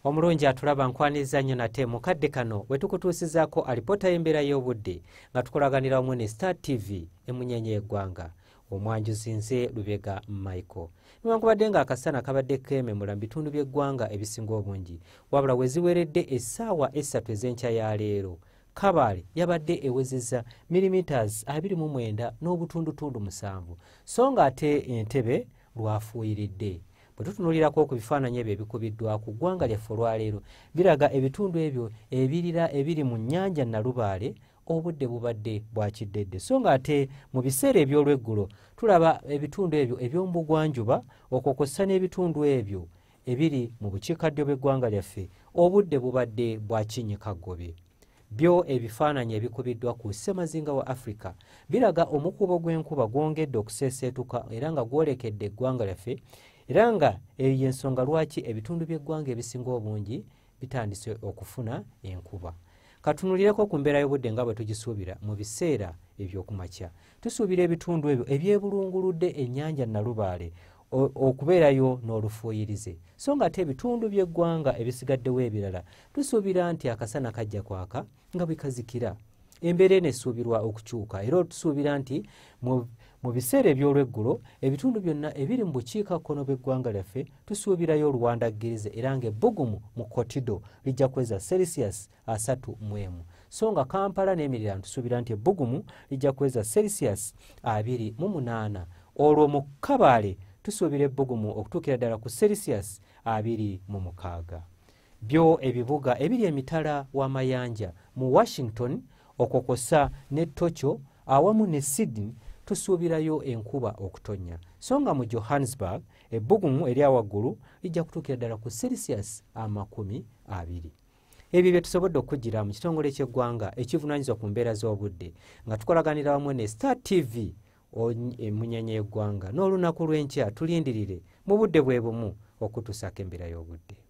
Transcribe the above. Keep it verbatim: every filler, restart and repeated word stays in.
Omulungi atulaba nkwaniza nnyo nate mukadde kano we tukutuusizaako alipoota y'embeera y'obudde nga tukolaganira wamu ne Star T V emunyenye y'eggwanga. Omwanjuzi nze Lubega Michael. Newankubadde nga akasana kabadde keememula mu bitundu by'eggwanga ebisinga obungi, wabula we ziweredde essaawa essatu ez'enkya ya leero, Kabale yabadde ewezezza millimeters abiri mu mwenda n'obutundutundu musanvu, so nga ate Entebbe lwafuuyiridde. Bwe tutunuulirako ku bifaananyi ebyo ebikubiddwa ku ggwanga lyaffe olwaleero, biraga ebitundu ebyo ebirira ebiri mu nnyanja Nalubaale obudde bubadde bwa kiddedde, so nga ate mu biseera eby'olweggulo tulaba ebitundu ebyo eby'omubugwanjuba okwo kw'ossa n'ebitundu ebyo ebiri mu bukiikaddyo bw'eggwanga lyaffe obudde bubadde bwa kinnyikagobe. Byo ebifaananyi ebikubiddwa ku ssemazinga wa Africa biraga omukubo gw'enkuba gwongedde okuseeseetuka era nga gwolekedde eggwanga lyaffe, era nga eyo y'ensonga lwaki ebitundu by'eggwanga ebisinga obungi bitandise okufuna enkuba. Katunulireko ku mbeera y'obudde nga bwe tugisuubira mu biseera eby'okumakya. Tusuubira ebitundu ebyo ebyebulunguludde ennyanja Nalubaale okubeerayo n'olufuuyirize, so nga ate ebitundu by'eggwanga ebisigaddewo ebirala tusuubira nti akasana kajja kwaka nga bwe kazikira. Embeera eno esuubirwa okukyuka era tusuubira nti mu mu biseera eby'olweggulo ebitundu byonna ebiri mu bukiikakkono bw'eggwanga lyaffe tusuubirayo oluwandaggirize era ng'ebbugumu mu Kotido lijja kweza Celsius asatu mu emu, so nga Kampala n'emiriraano tusuubira nti ebbugumu lijja kweza Celsius abiri mu munaana. Olwo mu Kabale tusuubira ebbugumu okutuukira ddala ku Celsius abiri mu mukaaga. Byo ebibuga ebiri emitala w'amayanja mu Washington okwo kw'ossa ne Tokyo awamu ne Sydney tusuubirayo enkuba okutonnya, so nga mu Johannesburg ebbugumu erya waggulu lijja kutuukira ddala ku Celsius amakumi abiri. Ebyo bye tusobodde okugira mu kitongole ky'eggwanga ekivunaanyizibwa ku mbeera z'obudde nga tukolaganira wamu ne Star T V emunyenye y'eggwanga, n'olunaku lw'enkya tulindirire mu budde bwe bumu okutuusaako embeera y'obudde.